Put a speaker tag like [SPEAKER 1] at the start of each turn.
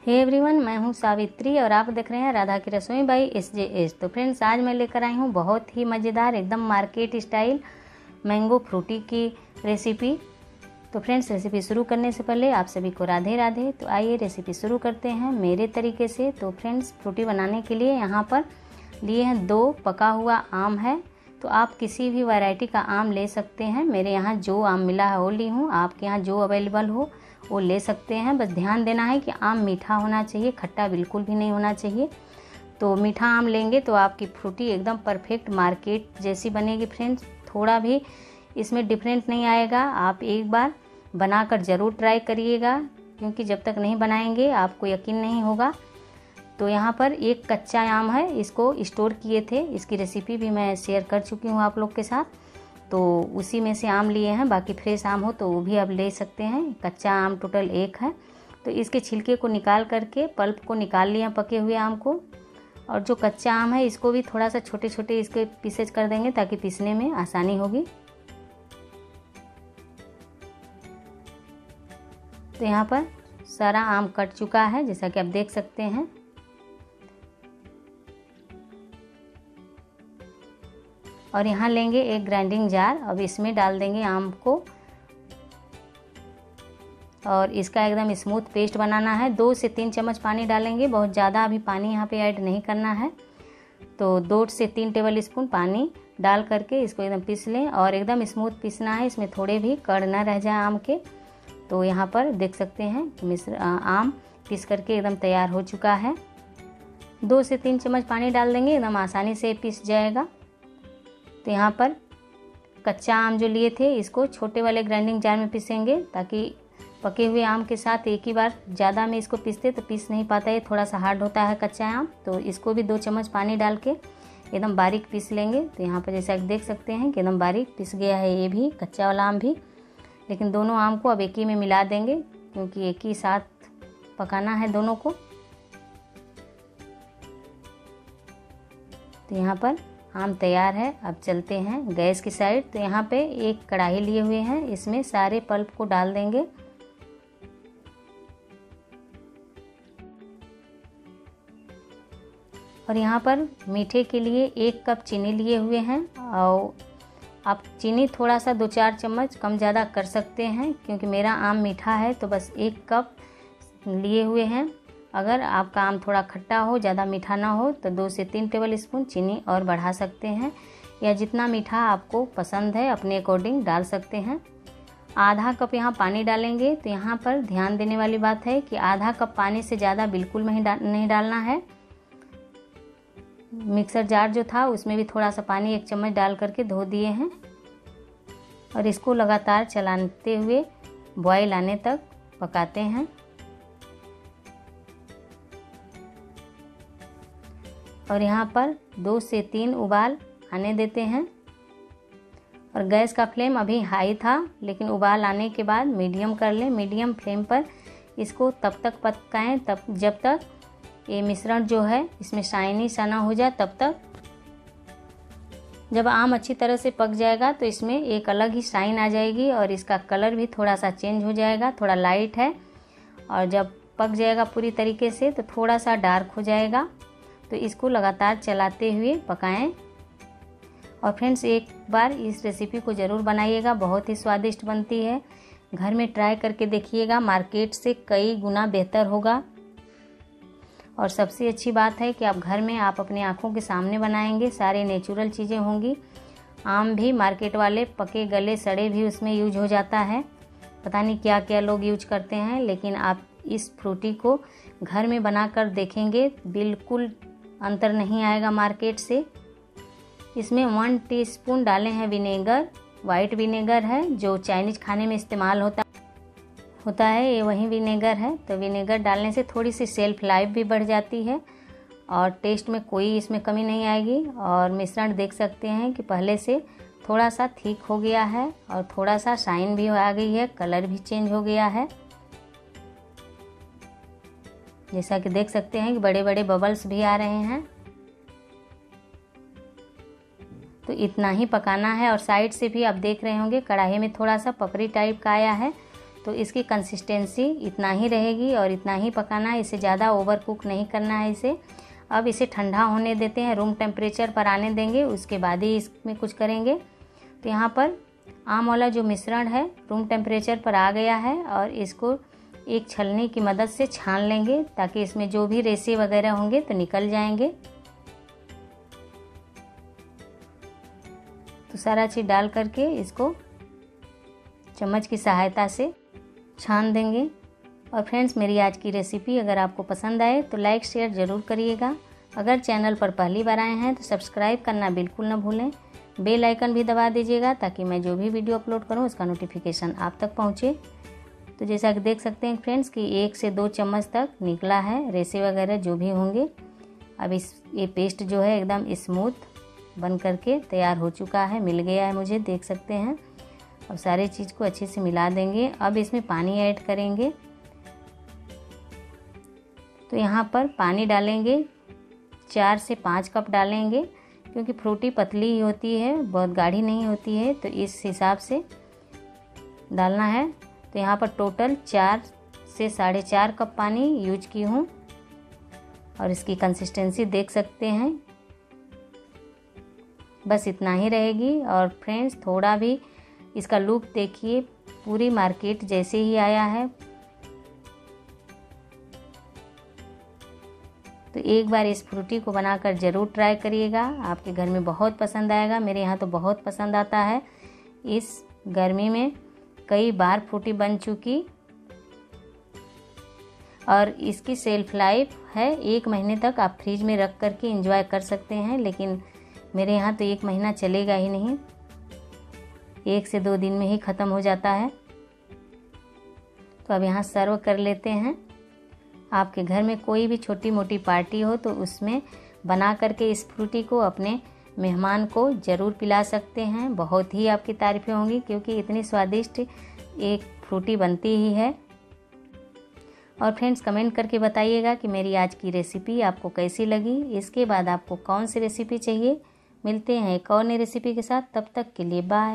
[SPEAKER 1] Hey everyone, मैं हूं सावित्री और आप देख रहे हैं राधा की रसोई बाई SJS। तो फ्रेंड्स, आज मैं लेकर आई हूं बहुत ही मज़ेदार एकदम मार्केट स्टाइल मैंगो फ्रूटी की रेसिपी। तो फ्रेंड्स, रेसिपी शुरू करने से पहले आप सभी को राधे राधे। तो आइए रेसिपी शुरू करते हैं मेरे तरीके से। तो फ्रेंड्स, फ्रूटी बनाने के लिए यहाँ पर लिए हैं 2 पका हुआ आम है। तो आप किसी भी वैरायटी का आम ले सकते हैं। मेरे यहाँ जो आम मिला है वो ली हूँ, आपके यहाँ जो अवेलेबल हो वो ले सकते हैं। बस ध्यान देना है कि आम मीठा होना चाहिए, खट्टा बिल्कुल भी नहीं होना चाहिए। तो मीठा आम लेंगे तो आपकी फ्रूटी एकदम परफेक्ट मार्केट जैसी बनेगी। फ्रेंड्स, थोड़ा भी इसमें डिफरेंट नहीं आएगा। आप एक बार बनाकर ज़रूर ट्राई करिएगा, क्योंकि जब तक नहीं बनाएंगे आपको यकीन नहीं होगा। तो यहाँ पर एक कच्चा आम है, इसको स्टोर किए थे, इसकी रेसिपी भी मैं शेयर कर चुकी हूँ आप लोग के साथ। तो उसी में से आम लिए हैं, बाकी फ्रेश आम हो तो वो भी आप ले सकते हैं। कच्चा आम टोटल 1 है। तो इसके छिलके को निकाल करके पल्प को निकाल लिया पके हुए आम को। और जो कच्चा आम है इसको भी थोड़ा सा छोटे छोटे इसके पीसेज कर देंगे ताकि पीसने में आसानी होगी। तो यहाँ पर सारा आम कट चुका है, जैसा कि आप देख सकते हैं। और यहाँ लेंगे एक ग्राइंडिंग जार। अब इसमें डाल देंगे आम को और इसका एकदम स्मूथ पेस्ट बनाना है। 2 से 3 चम्मच पानी डालेंगे, बहुत ज़्यादा अभी पानी यहाँ पे ऐड नहीं करना है। तो 2 से 3 टेबल स्पून पानी डाल करके इसको एकदम पीस लें और एकदम स्मूथ पीसना है, इसमें थोड़े भी कड़ ना रह जाए आम के। तो यहाँ पर देख सकते हैं आम पीस करके एकदम तैयार हो चुका है। 2 से 3 चम्मच पानी डाल देंगे, एकदम आसानी से पीस जाएगा। तो यहाँ पर कच्चा आम जो लिए थे इसको छोटे वाले ग्राइंडिंग जार में पीसेंगे, ताकि पके हुए आम के साथ एक ही बार ज़्यादा में इसको पीसते तो पीस नहीं पाता है, थोड़ा सा हार्ड होता है कच्चा आम। तो इसको भी 2 चम्मच पानी डाल के एकदम बारीक पीस लेंगे। तो यहाँ पर जैसा देख सकते हैं कि एकदम बारीक पीस गया है ये भी, कच्चा वाला आम भी। लेकिन दोनों आम को अब एक ही में मिला देंगे, क्योंकि एक ही साथ पकाना है दोनों को। तो यहाँ पर आम तैयार है। अब चलते हैं गैस की साइड। तो यहाँ पे एक कढ़ाई लिए हुए हैं, इसमें सारे पल्प को डाल देंगे। और यहाँ पर मीठे के लिए 1 कप चीनी लिए हुए हैं। और आप चीनी थोड़ा सा 2-4 चम्मच कम ज़्यादा कर सकते हैं, क्योंकि मेरा आम मीठा है तो बस 1 कप लिए हुए हैं। अगर आपका आम थोड़ा खट्टा हो, ज़्यादा मीठा ना हो, तो 2 से 3 टेबल स्पून चीनी और बढ़ा सकते हैं, या जितना मीठा आपको पसंद है अपने अकॉर्डिंग डाल सकते हैं। आधा कप यहाँ पानी डालेंगे। तो यहाँ पर ध्यान देने वाली बात है कि आधा कप पानी से ज़्यादा बिल्कुल नहीं डालना है। मिक्सर जार जो था उसमें भी थोड़ा सा पानी 1 चम्मच डाल करके धो दिए हैं। और इसको लगातार चलाते हुए बॉयल आने तक पकाते हैं। और यहाँ पर 2 से 3 उबाल आने देते हैं। और गैस का फ्लेम अभी हाई था, लेकिन उबाल आने के बाद मीडियम कर लें। मीडियम फ्लेम पर इसको तब तक पकाएं जब तक ये मिश्रण जो है इसमें शाइनी सा ना हो जाए, तब तक। जब आम अच्छी तरह से पक जाएगा तो इसमें एक अलग ही शाइन आ जाएगी और इसका कलर भी थोड़ा सा चेंज हो जाएगा, थोड़ा लाइट है। और जब पक जाएगा पूरी तरीके से तो थोड़ा सा डार्क हो जाएगा। तो इसको लगातार चलाते हुए पकाएं। और फ्रेंड्स, एक बार इस रेसिपी को ज़रूर बनाइएगा, बहुत ही स्वादिष्ट बनती है। घर में ट्राई करके देखिएगा, मार्केट से कई गुना बेहतर होगा। और सबसे अच्छी बात है कि आप घर में आप अपनी आँखों के सामने बनाएंगे, सारे नेचुरल चीज़ें होंगी। आम भी मार्केट वाले पके गले सड़े भी उसमें यूज हो जाता है, पता नहीं क्या क्या लोग यूज करते हैं। लेकिन आप इस फ्रूटी को घर में बनाकर देखेंगे, बिल्कुल अंतर नहीं आएगा मार्केट से। इसमें 1 टीस्पून डाले हैं विनेगर, वाइट विनेगर है जो चाइनीज़ खाने में इस्तेमाल होता है, ये वही विनेगर है। तो विनेगर डालने से थोड़ी सी सेल्फ लाइफ भी बढ़ जाती है और टेस्ट में कोई इसमें कमी नहीं आएगी। और मिश्रण देख सकते हैं कि पहले से थोड़ा सा थिक हो गया है और थोड़ा सा शाइन भी आ गई है, कलर भी चेंज हो गया है। जैसा कि देख सकते हैं कि बड़े बड़े बबल्स भी आ रहे हैं। तो इतना ही पकाना है। और साइड से भी आप देख रहे होंगे कढ़ाई में थोड़ा सा पपड़ी टाइप का आया है, तो इसकी कंसिस्टेंसी इतना ही रहेगी और इतना ही पकाना है, इसे ज़्यादा ओवर कुक नहीं करना है इसे। अब इसे ठंडा होने देते हैं, रूम टेम्परेचर पर आने देंगे, उसके बाद ही इसमें कुछ करेंगे। तो यहाँ पर आम वाला जो मिश्रण है रूम टेम्परेचर पर आ गया है और इसको एक छलनी की मदद से छान लेंगे ताकि इसमें जो भी रेसे वगैरह होंगे तो निकल जाएंगे। तो सारा चीज़ डाल करके इसको चम्मच की सहायता से छान देंगे। और फ्रेंड्स, मेरी आज की रेसिपी अगर आपको पसंद आए तो लाइक शेयर ज़रूर करिएगा। अगर चैनल पर पहली बार आए हैं तो सब्सक्राइब करना बिल्कुल ना भूलें। बेल आइकन भी दबा दीजिएगा ताकि मैं जो भी वीडियो अपलोड करूं उसका नोटिफिकेशन आप तक पहुंचे। तो जैसा कि देख सकते हैं फ्रेंड्स कि 1 से 2 चम्मच तक निकला है, रेसे वगैरह जो भी होंगे। अब ये पेस्ट जो है एकदम स्मूथ बन करके तैयार हो चुका है, मिल गया है मुझे, देख सकते हैं। अब सारे चीज़ को अच्छे से मिला देंगे। अब इसमें पानी ऐड करेंगे। तो यहाँ पर पानी डालेंगे 4 से 5 कप डालेंगे, क्योंकि फ्रूटी पतली ही होती है, बहुत गाढ़ी नहीं होती है, तो इस हिसाब से डालना है। तो यहाँ पर टोटल 4 से 4.5 कप पानी यूज की हूँ और इसकी कंसिस्टेंसी देख सकते हैं, बस इतना ही रहेगी। और फ्रेंड्स, थोड़ा भी इसका लुक देखिए, पूरी मार्केट जैसे ही आया है। तो एक बार इस फ्रूटी को बनाकर ज़रूर ट्राई करिएगा, आपके घर में बहुत पसंद आएगा। मेरे यहाँ तो बहुत पसंद आता है। इस गर्मी में कई बार फ्रूटी बन चुकी और इसकी सेल्फ लाइफ है 1 महीने तक, आप फ्रिज में रख करके एंजॉय कर सकते हैं। लेकिन मेरे यहाँ तो 1 महीना चलेगा ही नहीं, 1 से 2 दिन में ही ख़त्म हो जाता है। तो अब यहाँ सर्व कर लेते हैं। आपके घर में कोई भी छोटी मोटी पार्टी हो तो उसमें बना करके इस फ्रूटी को अपने मेहमान को ज़रूर पिला सकते हैं। बहुत ही आपकी तारीफ़ें होंगी, क्योंकि इतनी स्वादिष्ट एक फ्रूटी बनती ही है। और फ्रेंड्स, कमेंट करके बताइएगा कि मेरी आज की रेसिपी आपको कैसी लगी। इसके बाद आपको कौन सी रेसिपी चाहिए। मिलते हैं एक और नई रेसिपी के साथ, तब तक के लिए बाय।